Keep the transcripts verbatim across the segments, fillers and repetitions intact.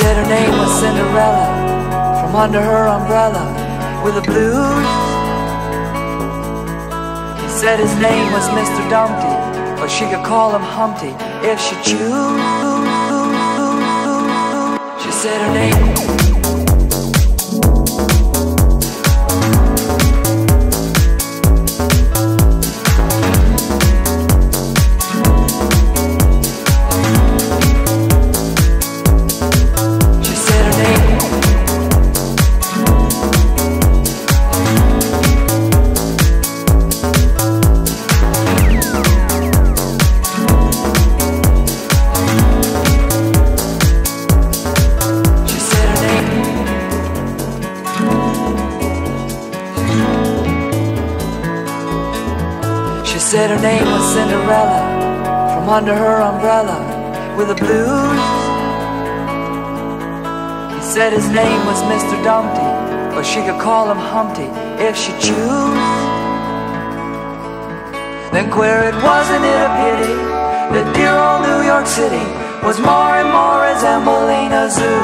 said her name was Cinderella, from under her umbrella with the blues. He said his name was Mister Dumpty, but she could call him Humpty if she choose. She said her name. She said her name was Cinderella, from under her umbrella with the blues. He said his name was Mister Dumpty, but she could call him Humpty if she choose. Then queer it wasn't it a pity that dear old New York City was more and more resembling a zoo.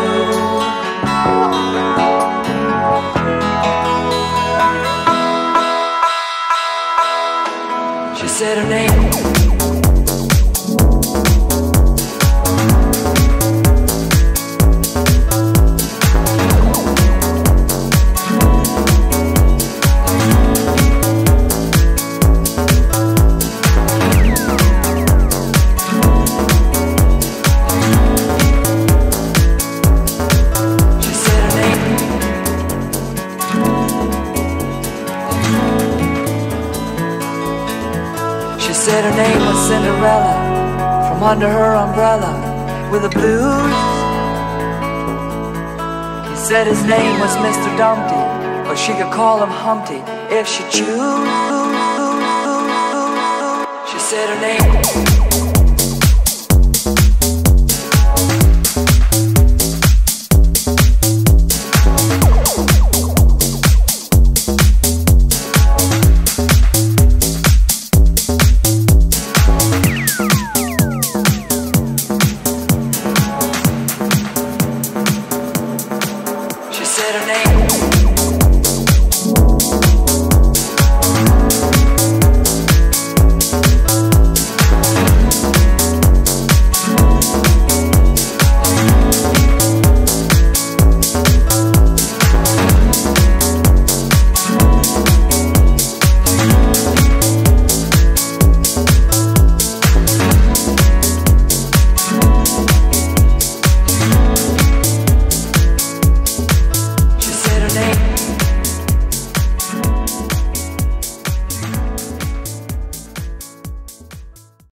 She said her name. She said her name was Cinderella, from under her umbrella with the blues. He said his name was Mister Dumpty, but she could call him Humpty if she choose. She said her name. She said her name.